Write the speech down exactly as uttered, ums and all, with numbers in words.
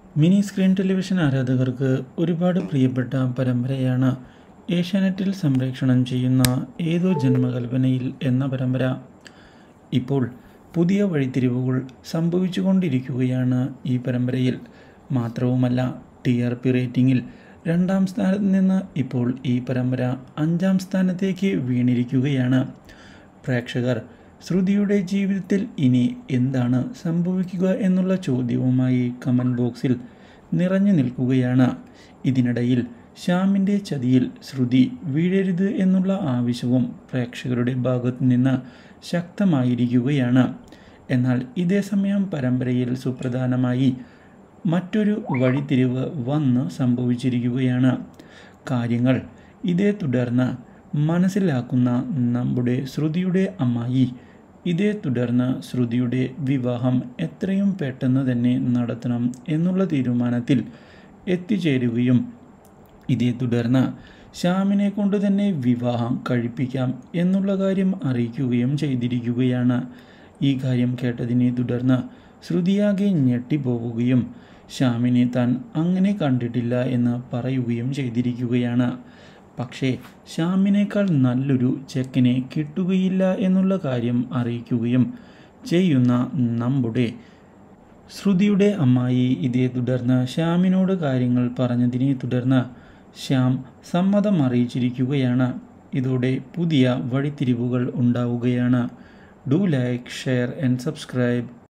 Mini screen television ആരാധകർക്ക് ഒരുപാട് പ്രിയപ്പെട്ട പരമ്പരയാണ് ഏഷ്യാനെറ്റിൽ സംപ്രേഷണം ചെയ്യുന്ന ഏതോ ജന്മകൽപ്പനയിൽ എന്ന പരമ്പര. ഇപ്പോൾ പുതിയ വഴിത്തിരിവുകൾ സംഭവിച്ചുകൊണ്ടിരിക്കുകയാണ് ഈ പരമ്പരയിൽ. മാത്രവുമല്ല, ടി ആർ പി റേറ്റിംഗിൽ രണ്ടാം സ്ഥാനത്ത് നിന്ന് ഇപ്പോൾ ഈ പരമ്പര അഞ്ചാം സ്ഥാനത്തേക്ക് വീണിരിക്കുകയാണ്. പ്രേക്ഷകർ ശ്രുതിയുടെ ജീവിതത്തിൽ ഇനി എന്താണ് സംഭവിക്കുക എന്നുള്ള ചോദ്യവുമായി കമൻറ്റ് ബോക്സിൽ നിറഞ്ഞു നിൽക്കുകയാണ്. ഇതിനിടയിൽ ശ്യാമിൻ്റെ ചതിയിൽ ശ്രുതി വീഴരുത് എന്നുള്ള ആവശ്യവും പ്രേക്ഷകരുടെ ഭാഗത്തു നിന്ന് ശക്തമായിരിക്കുകയാണ്. എന്നാൽ ഇതേസമയം പരമ്പരയിൽ സുപ്രധാനമായി മറ്റൊരു വഴിത്തിരിവ് വന്ന് സംഭവിച്ചിരിക്കുകയാണ്. കാര്യങ്ങൾ ഇതേ തുടർന്ന് മനസ്സിലാക്കുന്ന നമ്മുടെ ശ്രുതിയുടെ അമ്മായി ഇതേ തുടർന്ന് ശ്രുതിയുടെ വിവാഹം എത്രയും പെട്ടെന്ന് തന്നെ നടത്തണം എന്നുള്ള തീരുമാനത്തിൽ എത്തിച്ചേരുകയും ഇതേ തുടർന്ന് ശ്യാമിനെ കൊണ്ട് തന്നെ വിവാഹം കഴിപ്പിക്കാം എന്നുള്ള കാര്യം അറിയിക്കുകയും ചെയ്തിരിക്കുകയാണ്. ഈ കാര്യം കേട്ടതിനെ തുടർന്ന് ശ്രുതിയാകെ ഞെട്ടിപ്പോവുകയും ശ്യാമിനെ താൻ അങ്ങനെ കണ്ടിട്ടില്ല എന്ന് പറയുകയും ചെയ്തിരിക്കുകയാണ്. പക്ഷേ ശ്യാമിനേക്കാൾ നല്ലൊരു ചെക്കനെ കിട്ടുകയില്ല എന്നുള്ള കാര്യം അറിയിക്കുകയും ചെയ്യുന്ന നമ്മുടെ ശ്രുതിയുടെ അമ്മായി ഇതേ തുടർന്ന് ശ്യാമിനോട് കാര്യങ്ങൾ പറഞ്ഞതിനെ തുടർന്ന് ശ്യാം സമ്മതം അറിയിച്ചിരിക്കുകയാണ്. ഇതോടെ പുതിയ വഴിത്തിരിവുകൾ ഉണ്ടാവുകയാണ്. Do like, share and subscribe.